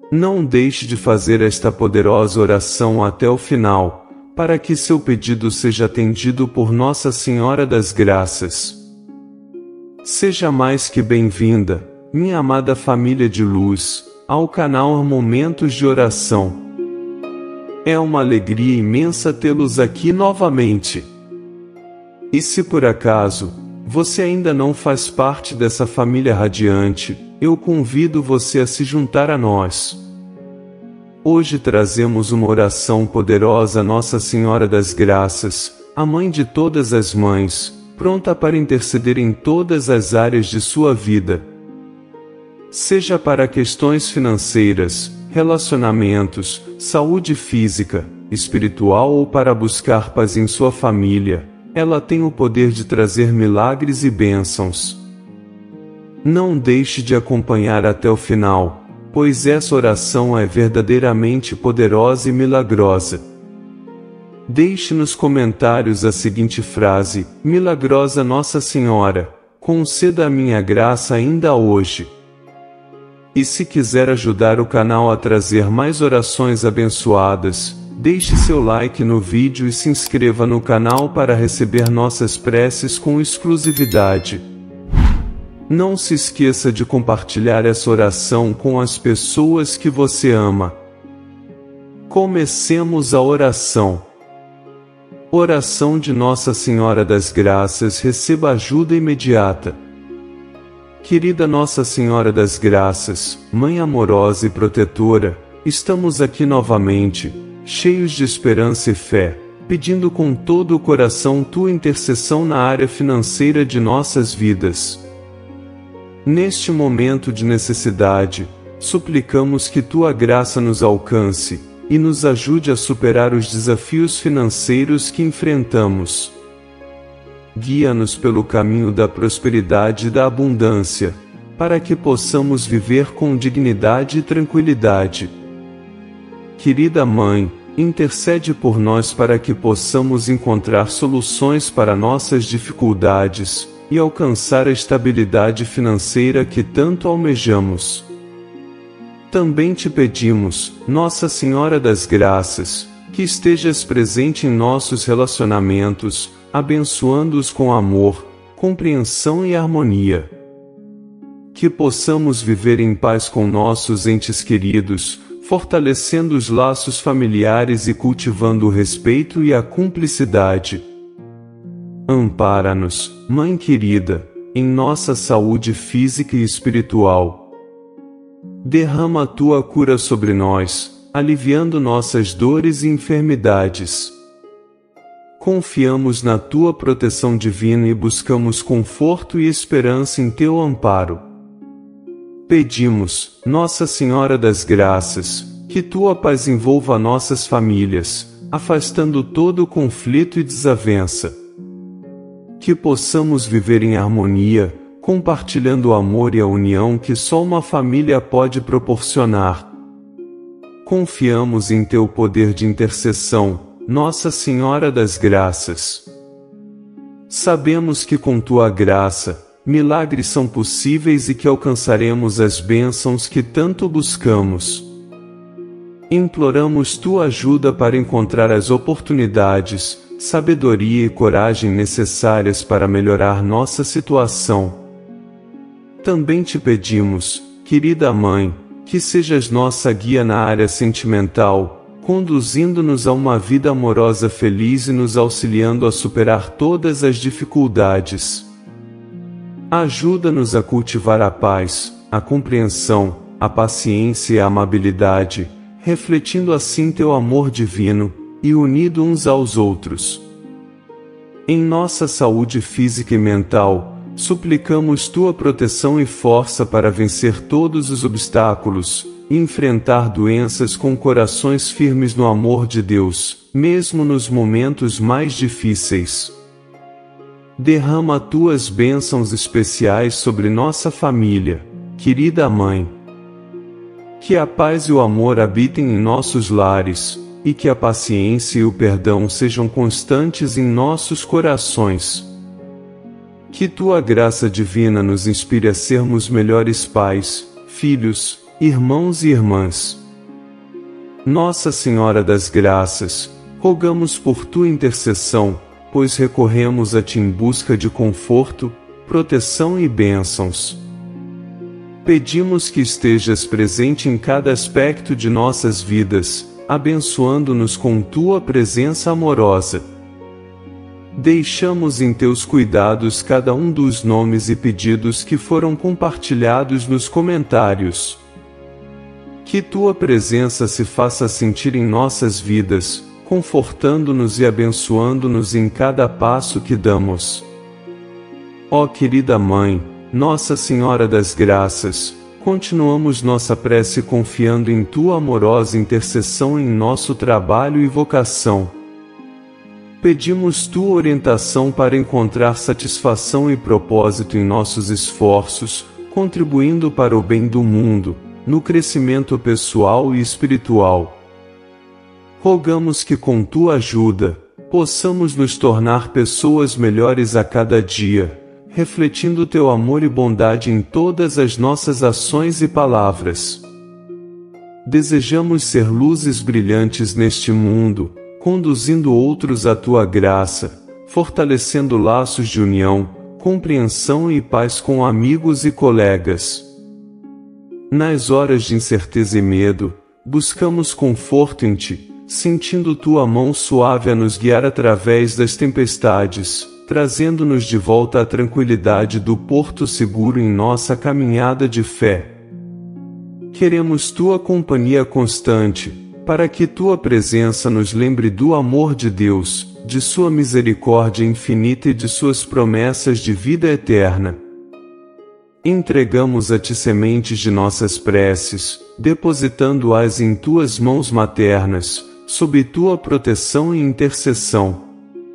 Não deixe de fazer esta poderosa oração até o final, para que seu pedido seja atendido por Nossa Senhora das Graças. Seja mais que bem-vinda, minha amada família de luz, ao canal Momentos de Oração. É uma alegria imensa tê-los aqui novamente. E se por acaso você ainda não faz parte dessa família radiante, eu convido você a se juntar a nós. Hoje trazemos uma oração poderosa a Nossa Senhora das Graças, a mãe de todas as mães, pronta para interceder em todas as áreas de sua vida. Seja para questões financeiras, relacionamentos, saúde física, espiritual ou para buscar paz em sua família, ela tem o poder de trazer milagres e bênçãos. Não deixe de acompanhar até o final, pois essa oração é verdadeiramente poderosa e milagrosa. Deixe nos comentários a seguinte frase: milagrosa Nossa Senhora, conceda a minha graça ainda hoje. E se quiser ajudar o canal a trazer mais orações abençoadas, deixe seu like no vídeo e se inscreva no canal para receber nossas preces com exclusividade. Não se esqueça de compartilhar essa oração com as pessoas que você ama. Comecemos a oração. Oração de Nossa Senhora das Graças, receba ajuda imediata. Querida Nossa Senhora das Graças, Mãe amorosa e protetora, estamos aqui novamente, cheios de esperança e fé, pedindo com todo o coração tua intercessão na área financeira de nossas vidas. Neste momento de necessidade, suplicamos que tua graça nos alcance e nos ajude a superar os desafios financeiros que enfrentamos. Guia-nos pelo caminho da prosperidade e da abundância, para que possamos viver com dignidade e tranquilidade. Querida Mãe, intercede por nós para que possamos encontrar soluções para nossas dificuldades e alcançar a estabilidade financeira que tanto almejamos. Também te pedimos, Nossa Senhora das Graças, que estejas presente em nossos relacionamentos, abençoando-os com amor, compreensão e harmonia. Que possamos viver em paz com nossos entes queridos, fortalecendo os laços familiares e cultivando o respeito e a cumplicidade. Ampara-nos, Mãe querida, em nossa saúde física e espiritual. Derrama a tua cura sobre nós, aliviando nossas dores e enfermidades. Confiamos na tua proteção divina e buscamos conforto e esperança em teu amparo. Pedimos, Nossa Senhora das Graças, que tua paz envolva nossas famílias, afastando todo o conflito e desavença. Que possamos viver em harmonia, compartilhando o amor e a união que só uma família pode proporcionar. Confiamos em teu poder de intercessão, Nossa Senhora das Graças. Sabemos que com tua graça, milagres são possíveis e que alcançaremos as bênçãos que tanto buscamos. Imploramos tua ajuda para encontrar as oportunidades, sabedoria e coragem necessárias para melhorar nossa situação. Também te pedimos, querida Mãe, que sejas nossa guia na área sentimental, conduzindo-nos a uma vida amorosa feliz e nos auxiliando a superar todas as dificuldades. Ajuda-nos a cultivar a paz, a compreensão, a paciência e a amabilidade, refletindo assim teu amor divino, e unido uns aos outros. Em nossa saúde física e mental, suplicamos tua proteção e força para vencer todos os obstáculos, e enfrentar doenças com corações firmes no amor de Deus, mesmo nos momentos mais difíceis. Derrama tuas bênçãos especiais sobre nossa família, querida Mãe. Que a paz e o amor habitem em nossos lares, e que a paciência e o perdão sejam constantes em nossos corações. Que tua graça divina nos inspire a sermos melhores pais, filhos, irmãos e irmãs. Nossa Senhora das Graças, rogamos por tua intercessão, pois recorremos a ti em busca de conforto, proteção e bênçãos. Pedimos que estejas presente em cada aspecto de nossas vidas, abençoando-nos com tua presença amorosa. Deixamos em teus cuidados cada um dos nomes e pedidos que foram compartilhados nos comentários. Que tua presença se faça sentir em nossas vidas, confortando-nos e abençoando-nos em cada passo que damos. Ó querida Mãe, Nossa Senhora das Graças, continuamos nossa prece confiando em tua amorosa intercessão em nosso trabalho e vocação. Pedimos tua orientação para encontrar satisfação e propósito em nossos esforços, contribuindo para o bem do mundo, no crescimento pessoal e espiritual. Rogamos que com tua ajuda, possamos nos tornar pessoas melhores a cada dia, refletindo teu amor e bondade em todas as nossas ações e palavras. Desejamos ser luzes brilhantes neste mundo, conduzindo outros à tua graça, fortalecendo laços de união, compreensão e paz com amigos e colegas. Nas horas de incerteza e medo, buscamos conforto em ti, sentindo tua mão suave a nos guiar através das tempestades, trazendo-nos de volta à tranquilidade do porto seguro em nossa caminhada de fé. Queremos tua companhia constante, para que tua presença nos lembre do amor de Deus, de sua misericórdia infinita e de suas promessas de vida eterna. Entregamos a ti sementes de nossas preces, depositando-as em tuas mãos maternas, sob tua proteção e intercessão.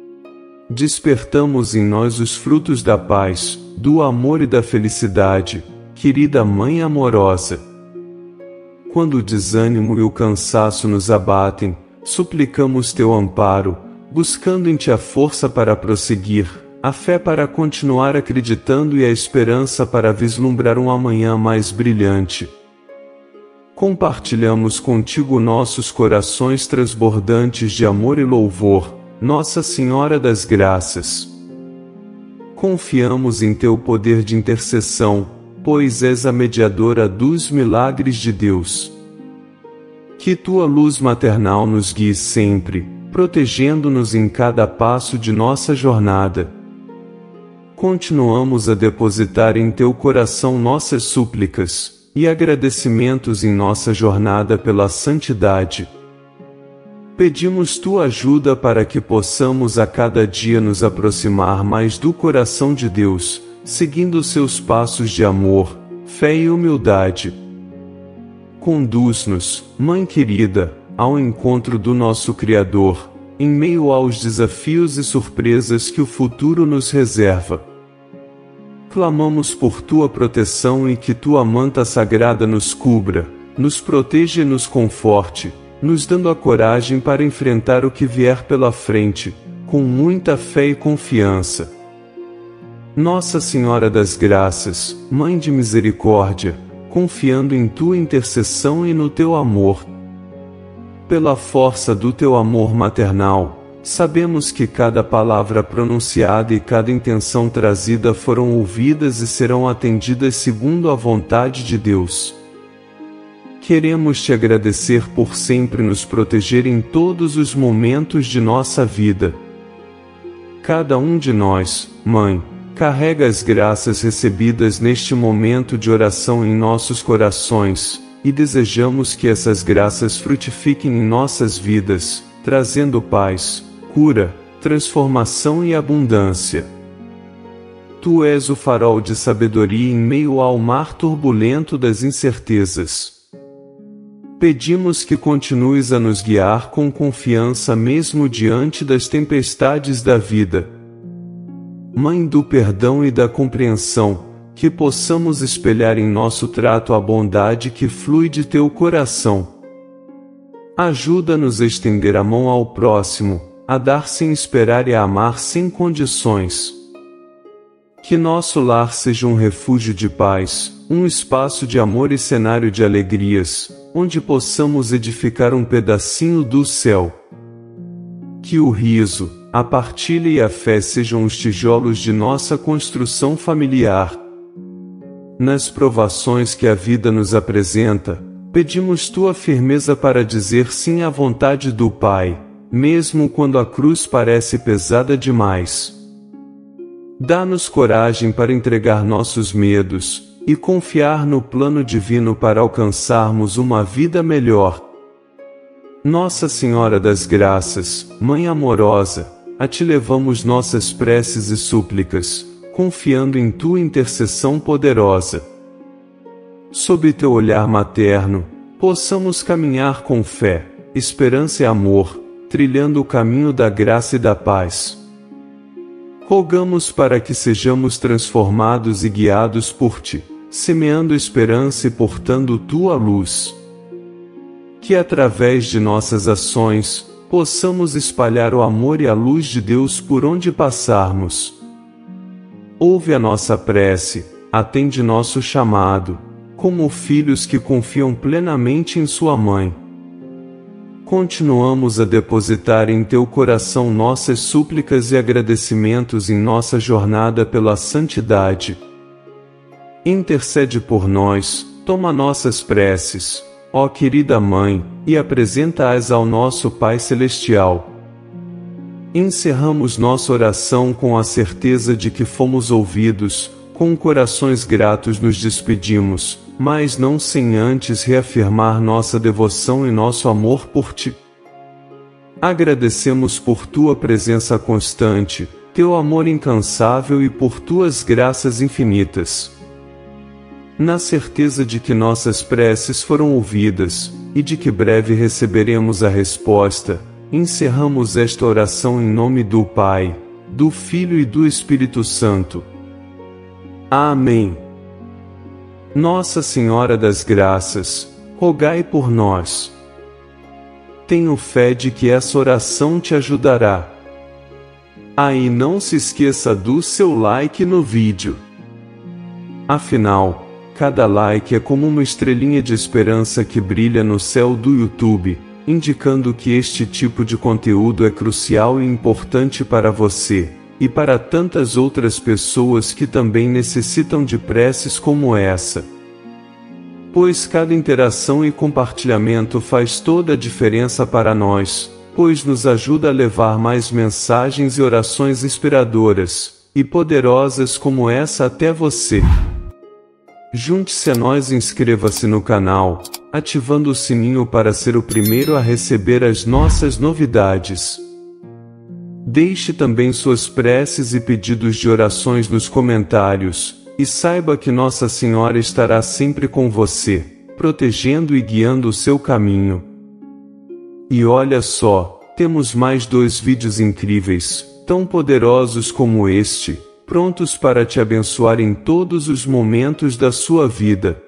Despertamos em nós os frutos da paz, do amor e da felicidade, querida Mãe amorosa. Quando o desânimo e o cansaço nos abatem, suplicamos teu amparo, buscando em ti a força para prosseguir, a fé para continuar acreditando e a esperança para vislumbrar um amanhã mais brilhante. Compartilhamos contigo nossos corações transbordantes de amor e louvor, Nossa Senhora das Graças. Confiamos em teu poder de intercessão, pois és a mediadora dos milagres de Deus. Que tua luz maternal nos guie sempre, protegendo-nos em cada passo de nossa jornada. Continuamos a depositar em teu coração nossas súplicas e agradecimentos em nossa jornada pela santidade. Pedimos tua ajuda para que possamos a cada dia nos aproximar mais do coração de Deus, seguindo seus passos de amor, fé e humildade. Conduz-nos, Mãe querida, ao encontro do nosso Criador, em meio aos desafios e surpresas que o futuro nos reserva. Clamamos por tua proteção e que tua manta sagrada nos cubra, nos proteja e nos conforte, nos dando a coragem para enfrentar o que vier pela frente, com muita fé e confiança. Nossa Senhora das Graças, Mãe de Misericórdia, confiando em tua intercessão e no teu amor. Pela força do teu amor maternal, sabemos que cada palavra pronunciada e cada intenção trazida foram ouvidas e serão atendidas segundo a vontade de Deus. Queremos te agradecer por sempre nos proteger em todos os momentos de nossa vida. Cada um de nós, Mãe, carrega as graças recebidas neste momento de oração em nossos corações, e desejamos que essas graças frutifiquem em nossas vidas, trazendo paz, cura, transformação e abundância. Tu és o farol de sabedoria em meio ao mar turbulento das incertezas. Pedimos que continues a nos guiar com confiança mesmo diante das tempestades da vida. Mãe do perdão e da compreensão, que possamos espelhar em nosso trato a bondade que flui de teu coração. Ajuda-nos a estender a mão ao próximo, a dar sem esperar e a amar sem condições. Que nosso lar seja um refúgio de paz, um espaço de amor e cenário de alegrias, onde possamos edificar um pedacinho do céu. Que o riso, a partilha e a fé sejam os tijolos de nossa construção familiar. Nas provações que a vida nos apresenta, pedimos tua firmeza para dizer sim à vontade do Pai, mesmo quando a cruz parece pesada demais. Dá-nos coragem para entregar nossos medos e confiar no plano divino para alcançarmos uma vida melhor. Nossa Senhora das Graças, Mãe amorosa, a ti levamos nossas preces e súplicas, confiando em tua intercessão poderosa. Sob teu olhar materno, possamos caminhar com fé, esperança e amor, trilhando o caminho da graça e da paz. Rogamos para que sejamos transformados e guiados por ti, semeando esperança e portando tua luz. Que através de nossas ações, possamos espalhar o amor e a luz de Deus por onde passarmos. Ouve a nossa prece, atende nosso chamado, como filhos que confiam plenamente em sua mãe. Continuamos a depositar em teu coração nossas súplicas e agradecimentos em nossa jornada pela santidade. Intercede por nós, toma nossas preces, ó querida Mãe, e apresenta-as ao nosso Pai Celestial. Encerramos nossa oração com a certeza de que fomos ouvidos, com corações gratos nos despedimos, mas não sem antes reafirmar nossa devoção e nosso amor por ti. Agradecemos por tua presença constante, teu amor incansável e por tuas graças infinitas. Na certeza de que nossas preces foram ouvidas, e de que breve receberemos a resposta, encerramos esta oração em nome do Pai, do Filho e do Espírito Santo. Amém. Nossa Senhora das Graças, rogai por nós. Tenho fé de que essa oração te ajudará. E não se esqueça do seu like no vídeo. Afinal, cada like é como uma estrelinha de esperança que brilha no céu do YouTube, indicando que este tipo de conteúdo é crucial e importante para você, e para tantas outras pessoas que também necessitam de preces como essa. Pois cada interação e compartilhamento faz toda a diferença para nós, pois nos ajuda a levar mais mensagens e orações inspiradoras e poderosas como essa até você. Junte-se a nós e inscreva-se no canal, ativando o sininho para ser o primeiro a receber as nossas novidades. Deixe também suas preces e pedidos de orações nos comentários, e saiba que Nossa Senhora estará sempre com você, protegendo e guiando o seu caminho. E olha só, temos mais 2 vídeos incríveis, tão poderosos como este, prontos para te abençoar em todos os momentos da sua vida.